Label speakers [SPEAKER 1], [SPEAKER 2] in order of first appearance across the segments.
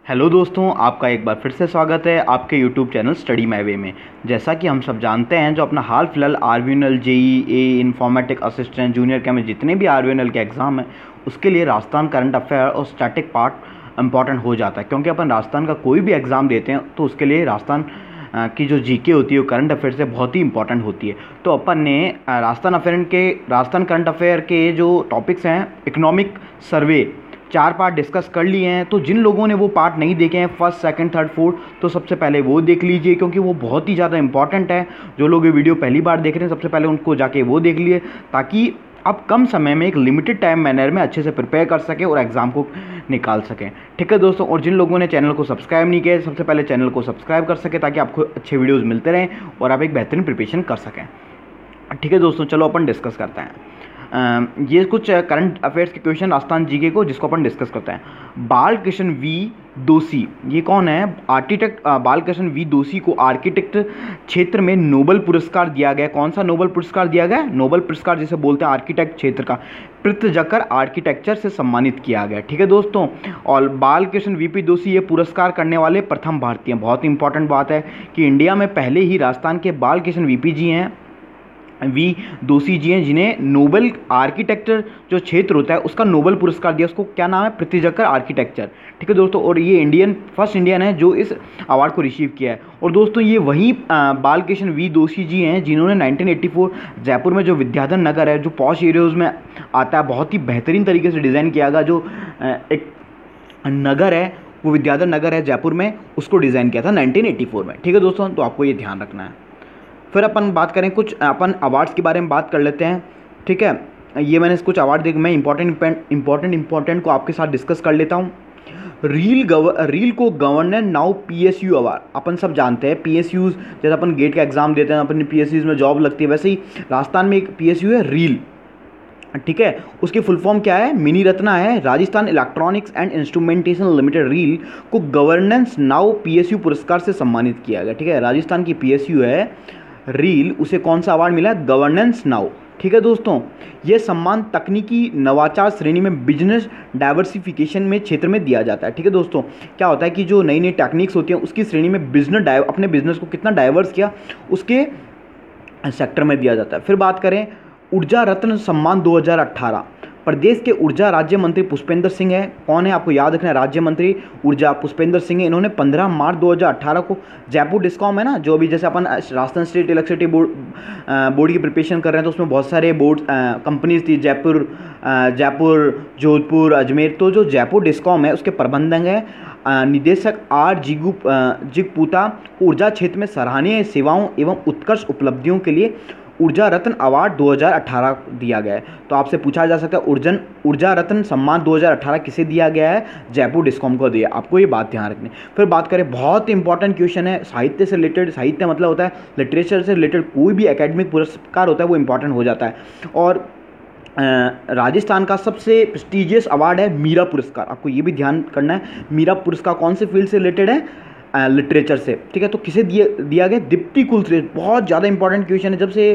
[SPEAKER 1] Hello दोस्तों, आपका एक बार फिर से स्वागत है आपके YouTube channel study my way में। जैसा कि हम सब जानते हैं, जो अपना हाल फिलहाल RVNL, JE, a informatic assistant, junior chemist, जितने भी आरवीएनएल के एग्ज़ाम हैं उसके लिए राजस्थान करंट अफेयर और स्टैटिक पार्ट इंपॉर्टेंट हो जाता है। क्योंकि अपन राजस्थान का कोई भी एग्ज़ाम देते हैं तो उसके लिए राजस्थान की जो जीके होती है वो करंट अफेयर से बहुत ही इंपॉर्टेंट होती है। तो अपन ने राजस्थान करंट अफेयर के जो टॉपिक्स हैं, इकोनॉमिक सर्वे 4 पार्ट डिस्कस कर लिए हैं। तो जिन लोगों ने वो पार्ट नहीं देखे हैं, फर्स्ट, सेकंड, थर्ड, फोर्थ, तो सबसे पहले वो देख लीजिए, क्योंकि वो बहुत ही ज़्यादा इंपॉर्टेंट है। जो लोग ये वीडियो पहली बार देख रहे हैं, सबसे पहले उनको जाके वो देख लिए, ताकि आप कम समय में एक लिमिटेड टाइम मैनर में अच्छे से प्रिपेयर कर सकें और एग्ज़ाम को निकाल सकें। ठीक है दोस्तों, और जिन लोगों ने चैनल को सब्सक्राइब नहीं किया, सबसे पहले चैनल को सब्सक्राइब कर सकें, ताकि आपको अच्छे वीडियोज़ मिलते रहें और आप एक बेहतरीन प्रिपरेशन कर सकें। ठीक है दोस्तों, चलो अपन डिस्कस करते हैं। ये कुछ करंट अफेयर्स के क्वेश्चन राजस्थान जीके को, जिसको अपन डिस्कस करते हैं। बालकृष्ण वी दोषी, ये कौन है? आर्किटेक्ट बालकृष्ण वी दोषी को आर्किटेक्ट क्षेत्र में नोबेल पुरस्कार दिया गया। कौन सा नोबेल पुरस्कार दिया गया? नोबेल पुरस्कार जिसे बोलते हैं आर्किटेक्ट क्षेत्र का, पृथ्जकर आर्किटेक्चर से सम्मानित किया गया। ठीक है दोस्तों, और बालकृष्ण वीपी दोषी ये पुरस्कार करने वाले प्रथम भारतीय। बहुत इंपॉर्टेंट बात है कि इंडिया में पहले ही राजस्थान के बालकृष्ण वीपी जी हैं, वी दोषी जी हैं, जिन्हें नोबेल आर्किटेक्चर जो क्षेत्र होता है उसका नोबेल पुरस्कार दिया। उसको क्या नाम है? पृथ्वीजकर आर्किटेक्चर। ठीक है दोस्तों, और ये फर्स्ट इंडियन है जो इस अवार्ड को रिसीव किया है। और दोस्तों, ये वही बालकृष्ण वी दोषी जी हैं जिन्होंने 1984 जयपुर में जो विद्याधर नगर है, जो पॉश एरियाज में आता है, बहुत ही बेहतरीन तरीके से डिज़ाइन किया गया जो एक नगर है, वो विद्याधर नगर है जयपुर में, उसको डिज़ाइन किया था 1984 में। ठीक है दोस्तों, तो आपको ये ध्यान रखना है। फिर अपन बात करें, कुछ अपन अवार्ड्स के बारे में बात कर लेते हैं। ठीक है, ये मैंने कुछ अवार्ड देखे, मैं इंपॉर्टेंट को आपके साथ डिस्कस कर लेता हूँ। रील को गवर्नर नाउ पीएसयू अवार्ड। अपन सब जानते हैं पीएसयूज, जैसे अपन गेट का एग्जाम देते हैं, अपन पीएसयूज में जॉब लगती है, वैसे ही राजस्थान में एक पीएसयू है, रील। ठीक है, उसकी फुल फॉर्म क्या है? मिनी रत्ना है। Rajasthan electronics and instrumentation limited REIL को गवर्नेंस नाउ पीएसयू पुरस्कार से सम्मानित किया गया। ठीक है, राजस्थान की पीएसयू है रील, उसे कौन सा अवार्ड मिला? Governance now. ठीक है दोस्तों, यह सम्मान तकनीकी नवाचार श्रेणी में बिजनेस डाइवर्सिफिकेशन में क्षेत्र में दिया जाता है। ठीक है दोस्तों, क्या होता है कि जो नई नई टेक्निक्स होती हैं उसकी श्रेणी में अपने बिजनेस को कितना डाइवर्स किया, उसके सेक्टर में दिया जाता है। फिर बात करें ऊर्जा रत्न सम्मान 2018, प्रदेश के ऊर्जा राज्य मंत्री पुष्पेंद्र सिंह है। कौन है? आपको याद रखना है, राज्य मंत्री ऊर्जा पुष्पेंद्र सिंह है। इन्होंने 15 मार्च 2018 को जयपुर डिस्कॉम है ना, जो भी जैसे अपन राजस्थान स्टेट इलेक्ट्रिसिटी बोर्ड की प्रिपरेशन कर रहे हैं, तो उसमें बहुत सारे बोर्ड कंपनीज थी, जयपुर, जोधपुर, अजमेर। तो जो जयपुर डिस्कॉम है उसके प्रबंधक हैं निदेशक आर जिगपूता। ऊर्जा क्षेत्र में सराहनीय सेवाओं एवं उत्कृष्ट उपलब्धियों के लिए ऊर्जा रत्न अवार्ड 2018 दिया गया है। तो आपसे पूछा जा सकता है ऊर्जा रत्न सम्मान 2018 किसे दिया गया है? जयपुर डिस्कॉम को दिया। आपको ये बात ध्यान रखनी। फिर बात करें, बहुत इंपॉर्टेंट क्वेश्चन है, साहित्य से रिलेटेड। साहित्य मतलब होता है लिटरेचर से रिलेटेड कोई भी एकेडमिक पुरस्कार होता है वो इंपॉर्टेंट हो जाता है। और राजस्थान का सबसे प्रेस्टिजियस अवार्ड है मीरा पुरस्कार। आपको ये भी ध्यान करना है, मीरा पुरस्कार कौन से फील्ड से रिलेटेड है? लिटरेचर से। ठीक है, तो किसे दिया गया? दीप्ति कुलश्रेष्ठ। बहुत ज़्यादा इंपॉर्टेंट क्वेश्चन है। जब से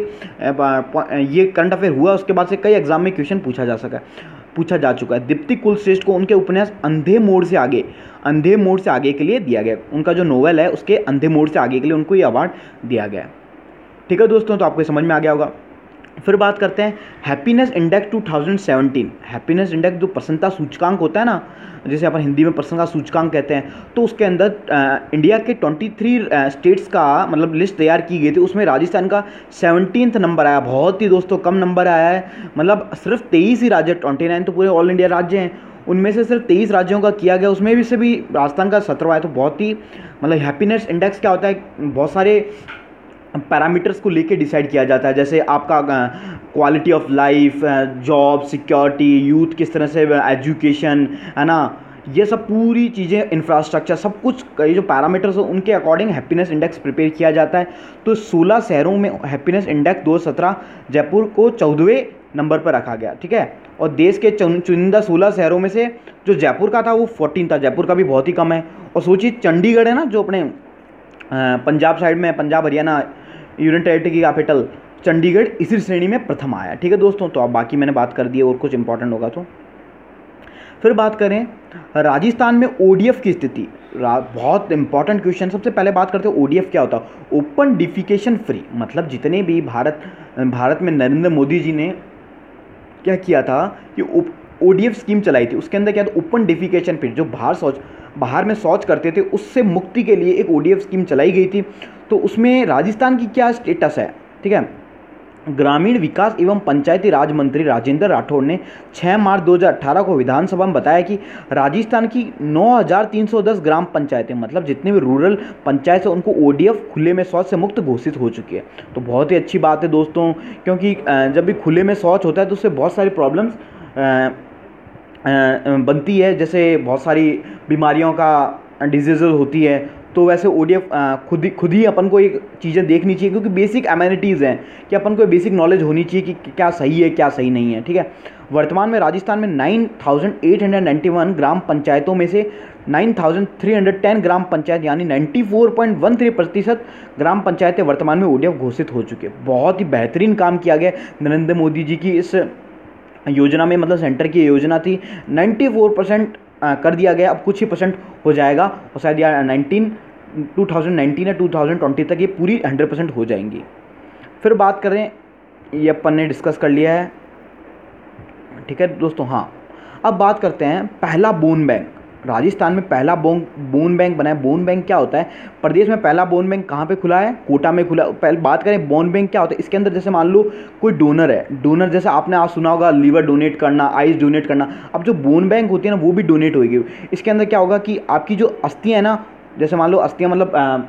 [SPEAKER 1] ये करंट अफेयर हुआ उसके बाद से कई एग्जाम में क्वेश्चन पूछा जा चुका है। दीप्ति कुलश्रेष्ठ को उनके उपन्यास अंधे मोड़ से आगे के लिए दिया गया। उनका जो नोवेल है उसके अंधे मोड़ से आगे के लिए उनको ये अवार्ड दिया गया। ठीक है दोस्तों, तो आपको समझ में आ गया होगा। फिर बात करते हैं हैप्पीनेस इंडेक्स 2017। हैप्पीनेस इंडेक्स जो प्रसन्नता सूचकांक होता है ना, जैसे अपन हिंदी में प्रसन्नता सूचकांक कहते हैं, तो उसके अंदर इंडिया के 23 स्टेट्स का मतलब लिस्ट तैयार की गई थी। उसमें राजस्थान का 17th नंबर आया। बहुत ही दोस्तों कम नंबर आया है, मतलब सिर्फ 23 ही राज्य, 29 तो पूरे ऑल इंडिया राज्य हैं, उनमें से सिर्फ 23 राज्यों का किया गया, उसमें भी से भी राजस्थान का 17वां है। तो बहुत ही मतलब हैप्पीनेस इंडेक्स क्या होता है, बहुत सारे पैरामीटर्स को लेके डिसाइड किया जाता है, जैसे आपका quality of life, job security, youth किस तरह से, एजुकेशन, है ना, ये सब पूरी चीज़ें, इंफ्रास्ट्रक्चर, सब कुछ, ये जो पैरामीटर्स हैं उनके अकॉर्डिंग हैप्पीनेस इंडेक्स प्रिपेयर किया जाता है। तो 16 शहरों में हैप्पीनेस इंडेक्स 2017 जयपुर को 14वें नंबर पर रखा गया। ठीक है, और देश के चुनिंदा 16 शहरों में से जो जयपुर का था वो 14 था। जयपुर का भी बहुत ही कम है। और सोचिए चंडीगढ़ है ना, जो अपने पंजाब साइड में, पंजाब हरियाणा यूनियन टेरिटरी की कैपिटल, चंडीगढ़ इसी श्रेणी में प्रथम आया। ठीक है दोस्तों, तो अब बाकी मैंने बात कर दी है, और कुछ इंपॉर्टेंट होगा तो फिर बात करें राजस्थान में ओडीएफ की स्थिति, बहुत इंपॉर्टेंट क्वेश्चन। सबसे पहले बात करते हैं ओडीएफ क्या होता है। ओपन डिफिकेशन फ्री, मतलब जितने भी भारत में नरेंद्र मोदी जी ने क्या किया था कि ओडीएफ स्कीम चलाई थी, उसके अंदर क्या था, ओपन डिफिकेशन फ्री, जो बाहर में शौच करते थे उससे मुक्ति के लिए एक ओडीएफ स्कीम चलाई गई थी। तो उसमें राजस्थान की क्या स्टेटस है, ठीक है। ग्रामीण विकास एवं पंचायती राज मंत्री राजेंद्र राठौड़ ने 6 मार्च 2018 को विधानसभा में बताया कि राजस्थान की 9,310 ग्राम पंचायतें, मतलब जितने भी रूरल पंचायत है, उनको ओडीएफ खुले में शौच से मुक्त घोषित हो चुकी है। तो बहुत ही अच्छी बात है दोस्तों, क्योंकि जब भी खुले में शौच होता है तो उससे बहुत सारी प्रॉब्लम्स बनती है, जैसे बहुत सारी बीमारियों का डिजीज़ होती है। तो वैसे ओडीएफ खुद ही अपन को एक चीज़ें देखनी चाहिए, क्योंकि बेसिक एमेनिटीज़ हैं कि अपन को बेसिक नॉलेज होनी चाहिए कि क्या सही है क्या सही नहीं है, ठीक है। वर्तमान में राजस्थान में 9,891 ग्राम पंचायतों में से 9,310 ग्राम पंचायत यानी 94.13% ग्राम पंचायतें वर्तमान में ओडीएफ घोषित हो चुकी है। बहुत ही बेहतरीन काम किया गया नरेंद्र मोदी जी की इस योजना में, मतलब सेंटर की योजना थी। 94% कर दिया गया, अब कुछ ही परसेंट हो जाएगा और शायद यार 2019 या 2020 तक ये पूरी 100% हो जाएंगी। फिर बात करें, ये अपन ने डिस्कस कर लिया है, ठीक है दोस्तों। हाँ, अब बात करते हैं पहला बोन बैंक। राजस्थान में पहला बोन बैंक बना है। बोन बैंक क्या होता है, प्रदेश में पहला बोन बैंक कहाँ पे खुला है, कोटा में खुला। पहले बात करें बोन बैंक क्या होता है, इसके अंदर जैसे मान लो कोई डोनर है, डोनर जैसे आपने आज सुना होगा लीवर डोनेट करना, आइस डोनेट करना। अब जो बोन बैंक होती है ना, वो भी डोनेट होगी। इसके अंदर क्या होगा कि आपकी जो अस्थियाँ है ना, जैसे मान लो अस्थियाँ मतलब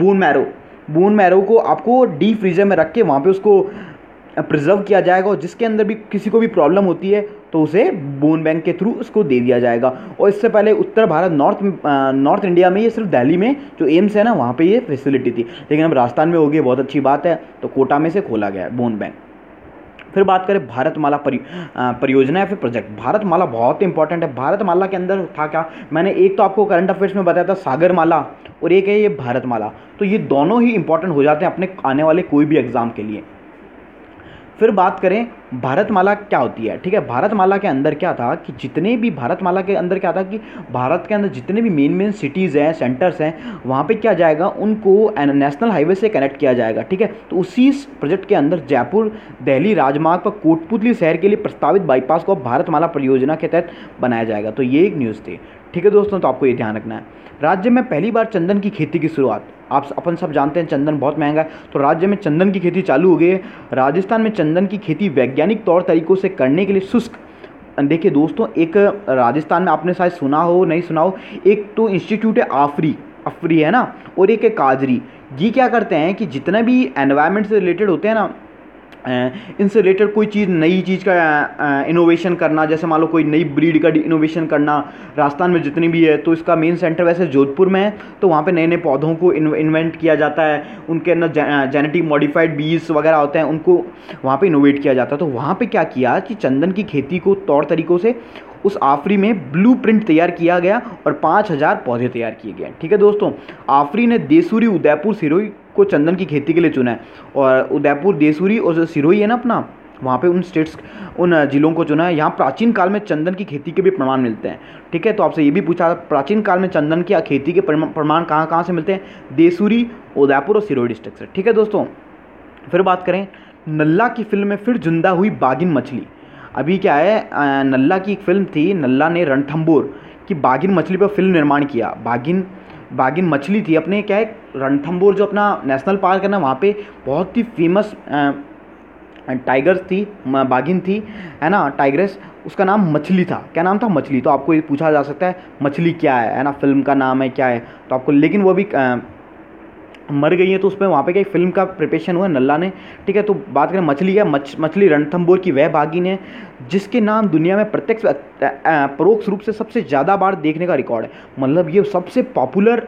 [SPEAKER 1] बोन मैरो को आपको डीप फ्रीजर में रख के वहाँ पर उसको प्रिजर्व किया जाएगा, और जिसके अंदर भी किसी को भी प्रॉब्लम होती है तो उसे बोन बैंक के थ्रू उसको दे दिया जाएगा। और इससे पहले उत्तर भारत नॉर्थ इंडिया में ये सिर्फ दिल्ली में जो एम्स है ना, वहाँ पे ये फैसिलिटी थी, लेकिन अब राजस्थान में हो गई, बहुत अच्छी बात है। तो कोटा में से खोला गया है बोन बैंक। फिर बात करें भारतमाला परियोजना या फिर प्रोजेक्ट। भारतमाला बहुत इंपॉर्टेंट है। भारतमाला के अंदर था क्या, मैंने एक तो आपको करंट अफेयर्स में बताया था सागरमाला, और एक है ये भारतमाला। तो ये दोनों ही इंपॉर्टेंट हो जाते हैं अपने आने वाले कोई भी एग्जाम के लिए। फिर बात करें भारतमाला क्या होती है, ठीक है। भारतमाला के अंदर क्या था कि भारतमाला के अंदर क्या था कि भारत के अंदर जितने भी मेन सिटीज़ हैं, सेंटर्स हैं, वहाँ पे क्या जाएगा, उनको नेशनल हाईवे से कनेक्ट किया जाएगा, ठीक है। तो उसी प्रोजेक्ट के अंदर जयपुर दिल्ली राजमार्ग पर कोटपुतली शहर के लिए प्रस्तावित बाईपास को भारतमाला परियोजना के तहत बनाया जाएगा। तो ये एक न्यूज़ थी, ठीक है दोस्तों। तो आपको ये ध्यान रखना है। राज्य में पहली बार चंदन की खेती की शुरुआत। अपन सब जानते हैं चंदन बहुत महंगा है, तो राज्य में चंदन की खेती चालू हो गई है। राजस्थान में चंदन की खेती वैज्ञानिक तौर तरीकों से करने के लिए शुष्क, देखिए दोस्तों, एक राजस्थान में आपने शायद सुना हो नहीं सुना हो, एक तो इंस्टीट्यूट है अफरी है ना, और एक है काजरी। ये क्या करते हैं कि जितना भी एनवायरनमेंट से रिलेटेड होते हैं ना, इनसे रिलेटेड कोई चीज़, नई चीज़ का इनोवेशन करना, जैसे मान लो कोई नई ब्रीड का इनोवेशन करना, राजस्थान में जितनी भी है, तो इसका मेन सेंटर वैसे जोधपुर में है। तो वहाँ पे नए नए पौधों को इन्वेंट किया जाता है, उनके अंदर जेनेटिक मॉडिफाइड बीज वगैरह होते हैं, उनको वहाँ पे इनोवेट किया जाता है। तो वहाँ पे क्या किया कि चंदन की खेती को तौर तरीकों से उस आफरी में ब्लूप्रिंट तैयार किया गया और 5,000 पौधे तैयार किए गए, ठीक है दोस्तों। आफरी ने देसूरी, उदयपुर, सिरोही को चंदन की खेती के लिए चुना है, और उदयपुर, देसूरी और जो सिरोही है ना अपना, वहाँ पे उन जिलों को चुना है। यहाँ प्राचीन काल में चंदन की खेती के भी प्रमाण मिलते हैं, ठीक है। तो आपसे ये भी पूछा, प्राचीन काल में चंदन की खेती के प्रमाण कहाँ कहाँ से मिलते हैं, देसूरी, उदयपुर और सिरोही डिस्ट्रिक्ट से, ठीक है दोस्तों। फिर बात करें नल्ला की फिल्म में फिर जिंदा हुई बागिन मछली। अभी क्या है, नल्ला की एक फिल्म थी, नल्ला ने रणथंभौर की बागिन मछली पर फिल्म निर्माण किया। बागिन मछली थी अपने, क्या है, रणथंभौर जो अपना नेशनल पार्क है ना, वहाँ पे बहुत ही फेमस टाइगर्स थी, बागिन थी, है ना, टाइग्रेस, उसका नाम मछली था। क्या नाम था, मछली। तो आपको ये पूछा जा सकता है मछली क्या है ना, फिल्म का नाम है क्या है, तो आपको, लेकिन वो भी मर गई है, तो उसमें वहाँ पे क्या फिल्म का प्रिपरेशन हुआ नल्ला ने, ठीक है। तो बात करें मछली क्या, मछली रणथंभौर की वह बागिन है जिसके नाम दुनिया में प्रत्यक्ष परोक्ष रूप से सबसे ज़्यादा बार देखने का रिकॉर्ड है। मतलब ये सबसे पॉपुलर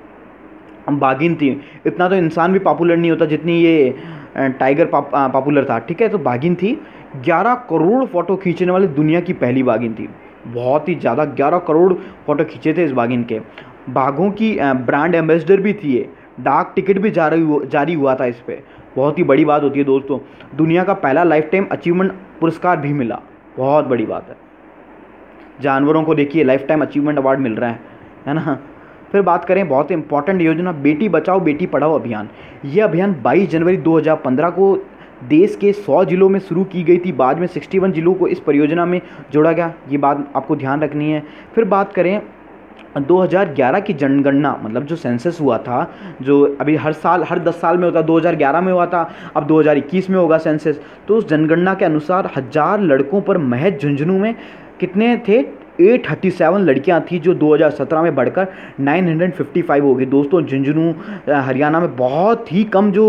[SPEAKER 1] बागिन थी। इतना तो इंसान भी पॉपुलर नहीं होता जितनी ये टाइगर पॉपुलर था, ठीक है। तो बागिन थी, 11 करोड़ फोटो खींचने वाली दुनिया की पहली बागिन थी। बहुत ही ज़्यादा, 11 करोड़ फोटो खींचे थे इस बागिन के। बाघों की ब्रांड एम्बेसडर भी थी ये, डाक टिकट भी जारी हुआ था इस पर। बहुत ही बड़ी बात होती है दोस्तों। दुनिया का पहला लाइफ टाइम अचीवमेंट पुरस्कार भी मिला, बहुत बड़ी बात है। जानवरों को देखिए लाइफ टाइम अचीवमेंट अवार्ड मिल रहा है ना। फिर बात करें बहुत इंपॉर्टेंट योजना बेटी बचाओ बेटी पढ़ाओ अभियान। ये अभियान 22 जनवरी 2015 को देश के 100 जिलों में शुरू की गई थी। बाद में 61 जिलों को इस परियोजना में जोड़ा गया, ये बात आपको ध्यान रखनी है। फिर बात करें 2011 की जनगणना, मतलब जो सेंसस हुआ था, जो अभी हर साल हर 10 साल में होता, 2011 में हुआ था, अब 2021 में होगा सेंसस। तो उस जनगणना के अनुसार 1000 लड़कों पर महज झुंझुनू में कितने थे, 837 लड़कियां थी, जो 2017 में बढ़कर 955 हो गई। दोस्तों झुंझुनू हरियाणा में बहुत ही कम जो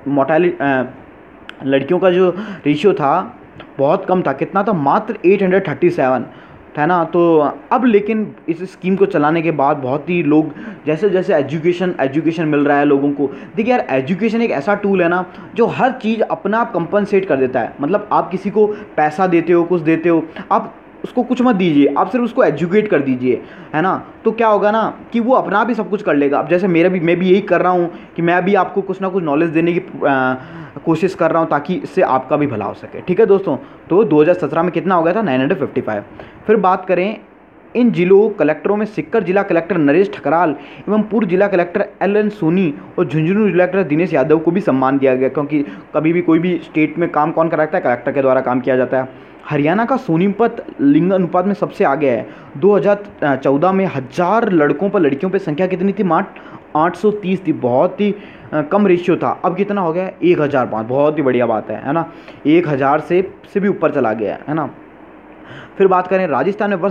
[SPEAKER 1] लड़कियों का जो रेशियो था बहुत कम था। कितना था, मात्र 837 है ना। तो अब लेकिन इस स्कीम को चलाने के बाद बहुत ही लोग जैसे जैसे एजुकेशन मिल रहा है लोगों को। देखिए यार, एजुकेशन एक ऐसा टूल है ना जो हर चीज़ अपना आप कंपनसेट कर देता है। मतलब आप किसी को पैसा देते हो, कुछ देते हो, आप उसको कुछ मत दीजिए, आप सिर्फ उसको एजुकेट कर दीजिए, है ना। तो क्या होगा ना कि वो अपना भी सब कुछ कर लेगा। अब जैसे मैं भी यही कर रहा हूँ कि मैं भी आपको कुछ ना कुछ नॉलेज देने की कोशिश कर रहा हूँ ताकि इससे आपका भी भला हो सके। ठीक है दोस्तों, तो 2017 में कितना हो गया था, 955। फिर बात करें इन जिलों कलेक्टरों में सिक्कर जिला कलेक्टर नरेश ठकराल एवं पूर्व जिला कलेक्टर LN सोनी और झुंझुनू जिला कलेक्टर दिनेश यादव को भी सम्मान दिया गया, क्योंकि कभी भी कोई भी स्टेट में काम कौन कराता है, कलेक्टर के द्वारा काम किया जाता है। हरियाणा का सोनीपत लिंग अनुपात में सबसे आगे है। 2014 में 1000 लड़कों पर लड़कियों पर संख्या कितनी थी, मात्र 830 थी, बहुत ही कम रेशियो था। अब कितना हो गया, 1005, बहुत ही बढ़िया बात है ना। 1000 से भी ऊपर चला गया है ना। फिर बात करें राजस्थान में वर्ष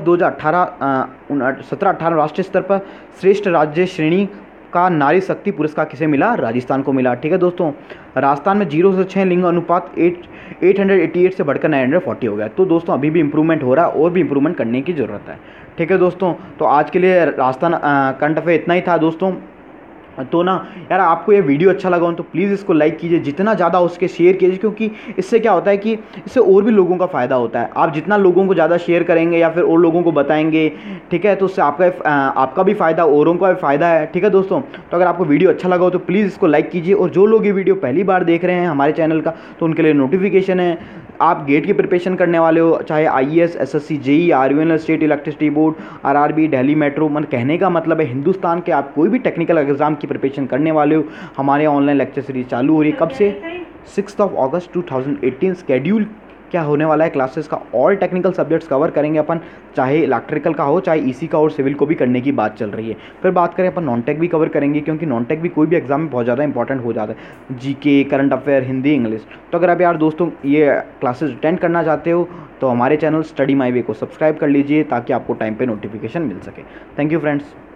[SPEAKER 1] 2017-18 राष्ट्रीय स्तर पर श्रेष्ठ राज्य श्रेणी का नारी शक्ति पुरस्कार किसे मिला, राजस्थान को मिला। ठीक है दोस्तों, राजस्थान में 0 से 6 लिंग अनुपात 888 से बढ़कर 940 हो गया। तो दोस्तों अभी भी इंप्रूवमेंट हो रहा है और भी इंप्रूवमेंट करने की ज़रूरत है। ठीक है दोस्तों, तो आज के लिए राजस्थान करंट अफेयर इतना ही था दोस्तों। तो ना यार, आपको ये वीडियो अच्छा लगा हो तो प्लीज़ इसको लाइक कीजिए, जितना ज़्यादा हो उसके शेयर कीजिए, क्योंकि इससे क्या होता है कि इससे और भी लोगों का फ़ायदा होता है। आप जितना लोगों को ज़्यादा शेयर करेंगे या फिर और लोगों को बताएंगे, ठीक है, तो उससे आपका भी फ़ायदा, औरों का भी फ़ायदा है। ठीक है दोस्तों, तो अगर आपको वीडियो अच्छा लगा हो तो प्लीज़ इसको लाइक कीजिए। और जो लोग ये वीडियो पहली बार देख रहे हैं हमारे चैनल का, तो उनके लिए नोटिफिकेशन है, आप गेट की प्रिपरेशन करने वाले हो, चाहे IAS, SSC, JEE, RVNL, state electricity board, RRB, Delhi metro, मतलब कहने का मतलब है हिंदुस्तान के आप कोई भी टेक्निकल एग्जाम की प्रिपरेशन करने वाले हो, हमारे ऑनलाइन लेक्चर सीरीज चालू हो रही है। कब से, 6 अगस्त 2018 स्केड्यूल क्या होने वाला है क्लासेस का। ऑल टेक्निकल सब्जेक्ट्स कवर करेंगे अपन, चाहे इलेक्ट्रिकल का हो, चाहे EC का और सिविल को भी करने की बात चल रही है। फिर बात करें अपन नॉन टेक भी कवर करेंगे, क्योंकि नॉन टेक भी कोई भी एग्जाम में बहुत ज़्यादा इंपॉर्टेंट हो जाता है, GK, current affair, Hindi, English. तो अगर आप यार दोस्तों ये क्लासेस अटेंड करना चाहते हो तो हमारे चैनल स्टडी माई वे को सब्सक्राइब कर लीजिए, ताकि आपको टाइम पे नोटिफिकेशन मिल सके। Thank you friends.